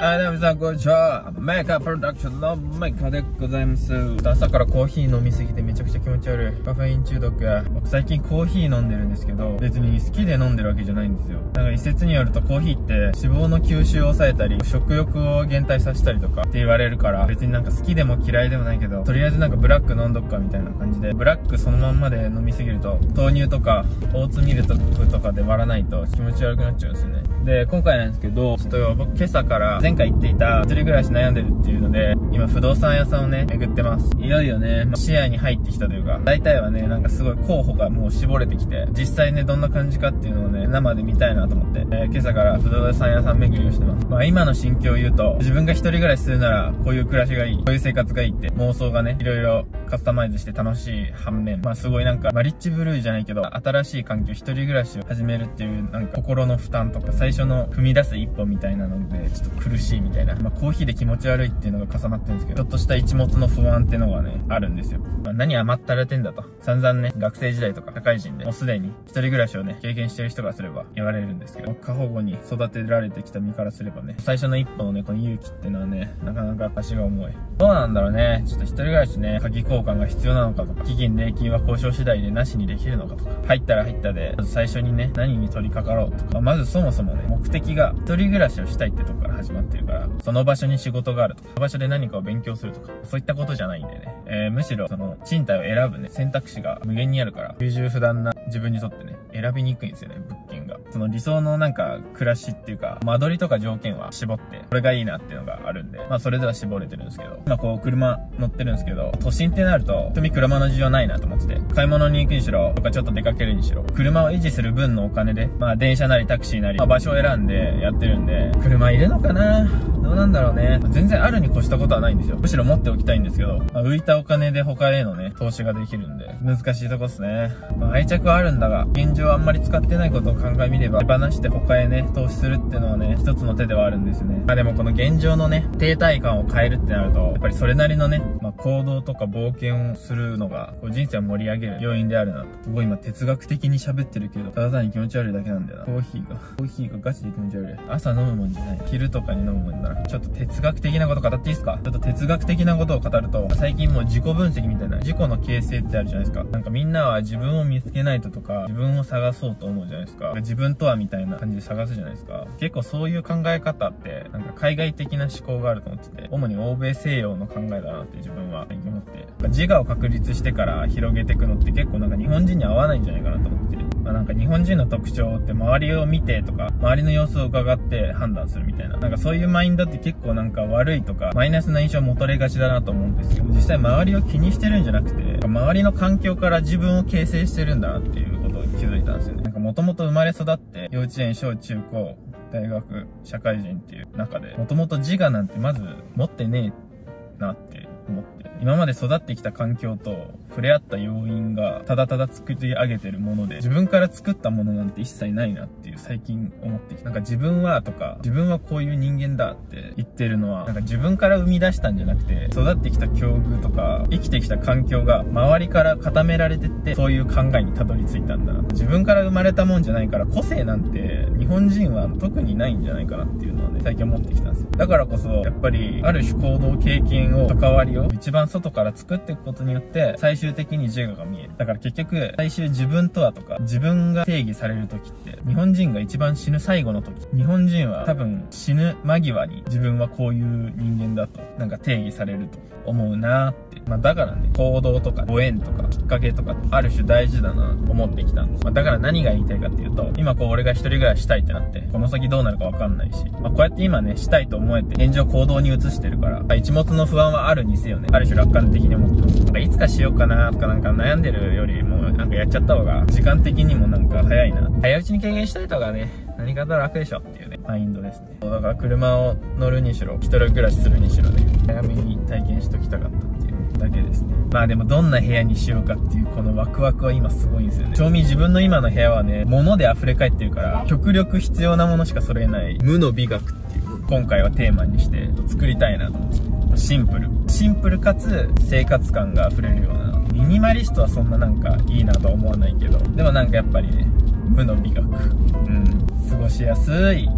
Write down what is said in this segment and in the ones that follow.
どうもさん、こんにちは。メーカープロダクションのメーカーでございます。朝からコーヒー飲みすぎてめちゃくちゃ気持ち悪い。カフェイン中毒。僕最近コーヒー飲んでるんですけど、別に好きで飲んでるわけじゃないんですよ。なんか一説によるとコーヒーって脂肪の吸収を抑えたり、食欲を減退させたりとかって言われるから、別になんか好きでも嫌いでもないけど、とりあえずなんかブラック飲んどっかみたいな感じで、ブラックそのまんまで飲みすぎると、豆乳とかオーツミルクとかで割らないと気持ち悪くなっちゃうんですよね。で、今回なんですけど、ちょっと僕今朝から前回言っていた一人暮らし悩んでるっていうので、今不動産屋さんをね、巡ってます。いよいよね、視野に入ってきたというか、大体はね、なんかすごい候補がもう絞れてきて、実際ね、どんな感じかっていうのをね、生で見たいなと思って、今朝から不動産屋さん巡りをしてます。まあ今の心境を言うと、自分が一人暮らしするなら、こういう暮らしがいい、こういう生活がいいって妄想がね、いろいろカスタマイズして楽しい反面、まあすごいなんか、リッチブルーじゃないけど、新しい環境、一人暮らしを始めるっていう、なんか心の負担とか、最初の踏み出す一歩みたいなので、ちょっと苦しいみたいな。まあコーヒーで気持ち悪いっていうのが重なってるんですけど、ちょっとした一物の不安っていうのがね、あるんですよ。まあ、何甘ったれてんだと。散々ね、学生時代とか社会人で、もうすでに一人暮らしをね、経験してる人がすれば言われるんですけど、過保護に育てられてきた身からすればね、最初の一歩のね、この勇気っていうのはね、なかなか足が重い。どうなんだろうね。ちょっと一人暮らしね、鍵交換が必要なのかとか、基金、礼金は交渉次第でなしにできるのかとか、入ったら入ったで、まず最初にね、何に取り掛かろうとか、まずそもそもね、目的が一人暮らしをしたいってとこから始まってるから、その場所に仕事があるとか、その場所で何かを勉強するとか、そういったことじゃないんでね、むしろその賃貸を選ぶね、選択肢が無限にあるから、優柔不断な自分にとってね、選びにくいんですよね、物件が。その理想のなんか暮らしっていうか、間取りとか条件は絞って、これがいいなっていうのがあるんで、まあそれでは絞れてるんですけど、今こう車乗ってるんですけど、都心ってなると、本当に車の需要ないなと思ってて、買い物に行くにしろ、とかちょっと出かけるにしろ、車を維持する分のお金で、まあ電車なりタクシーなり、まあ場所を選んでやってるんで、車いるのかな？どうなんだろうね。全然あるに越したことはないんですよ。むしろ持っておきたいんですけど、まあ、浮いたお金で他へのね、投資ができるんで、難しいとこっすね。まあ、愛着はあるんだが、現状あんまり使ってないことを考えみれば、手放して他へね、投資するっていうのはね、一つの手ではあるんですよね。まあでもこの現状のね、停滞感を変えるってなると、やっぱりそれなりのね、まあ行動とか冒険をするのが、こう人生を盛り上げる要因であるなと。すごい今哲学的に喋ってるけど、ただ単に気持ち悪いだけなんだよな。コーヒーがガチで気持ち悪い。朝飲むもんじゃない。昼とかに飲むもんだな。ちょっと哲学的なこと語っていいですか？ちょっと哲学的なことを語ると、最近もう自己分析みたいな、自己の形成ってあるじゃないですか。なんかみんなは自分を見つけないととか、自分を探そうと思うじゃないですか。自分とはみたいな感じで探すじゃないですか。結構そういう考え方って、なんか海外的な思考があると思ってて、主に欧米西洋の考えだなって自分は思って、自我を確立してから広げていくのって結構なんか日本人に合わないんじゃないかなと思ってて。まあなんか日本人の特徴って周りを見てとか、周りの様子を伺って判断するみたいな。なんかそういうマインドって結構なんか悪いとか、マイナスな印象を持たれがちだなと思うんですけど、実際周りを気にしてるんじゃなくて、周りの環境から自分を形成してるんだなっていうことを気づいたんですよね。なんかもともと生まれ育って、幼稚園、小中高、大学、社会人っていう中で、もともと自我なんてまず持ってねえなって思って、今まで育ってきた環境と触れ合った要因がただただ作り上げてるもので、自分から作ったものなんて一切ないなっていう最近思ってきて、なんか自分はとか、自分はこういう人間だって言ってるのは、なんか自分から生み出したんじゃなくて、育ってきた境遇とか、生きてきた環境が周りから固められてって、そういう考えにたどり着いたんだな。自分から生まれたもんじゃないから、個性なんて日本人は特にないんじゃないかなっていうのはね、最近思ってきたんですよ。だからこそ、やっぱり、ある種行動経験を、関わりを一番外から作っていくことによって、最終的に自我が見える。だから結局、最終自分とはとか、自分が定義される時って、日本人が一番死ぬ最後の時、日本人は多分死ぬ間際に自分はこういう人間だと、なんか定義されると思うなーって。まあだからね、行動とかご縁とかきっかけとか、ある種大事だなと思ってきたんです。まあだから何が言いたいかっていうと、今こう俺が一人暮らししたいってなって、この先どうなるかわかんないし、まあこうやって今ね、したいと思えて、現状行動に移してるから、まあ、一物の不安はあるにせよね、ある種楽観的に思ってます。なんかいつかしようかなとかなんか悩んでるよりも、なんかやっちゃった方が、時間的にもなんか早いな。早いうちに経験したいとかね、何かと楽でしょっていうね、マインドですね。だから車を乗るにしろ、一人暮らしするにしろね、早めに体験しときたかったっていうだけですね。まあでもどんな部屋にしようかっていうこのワクワクは今すごいんですよね。正味自分の今の部屋はね、物で溢れ返ってるから、極力必要なものしか揃えない無の美学っていう、今回はテーマにして作りたいなと思って。シンプルかつ生活感が溢れるような。ミニマリストはそんななんかいいなとは思わないけど、でもなんかやっぱりね、無の美学。過ごしやすい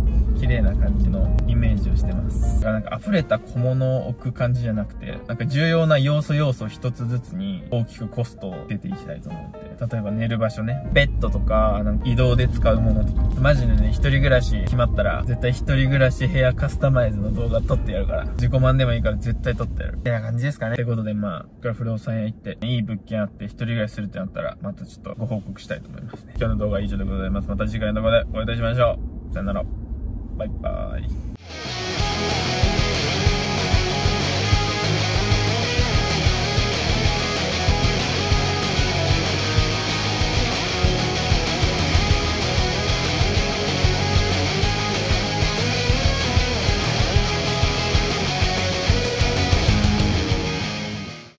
綺麗な感じのイメージをしてます。だからなんか溢れた小物を置く感じじゃなくて、なんか重要な要素一つずつに大きくコストを出ていきたいと思って。例えば寝る場所ね。ベッドとか、なんか移動で使うものとか。マジでね、一人暮らし決まったら、絶対一人暮らし部屋カスタマイズの動画撮ってやるから。自己満でもいいから絶対撮ってやる。ってな感じですかね。ということでまあ、不動産屋行って、いい物件あって一人暮らしするってなったら、またちょっとご報告したいと思いますね。今日の動画は以上でございます。また次回の動画でお会いいたしましょう。さよなら。バイバーイ。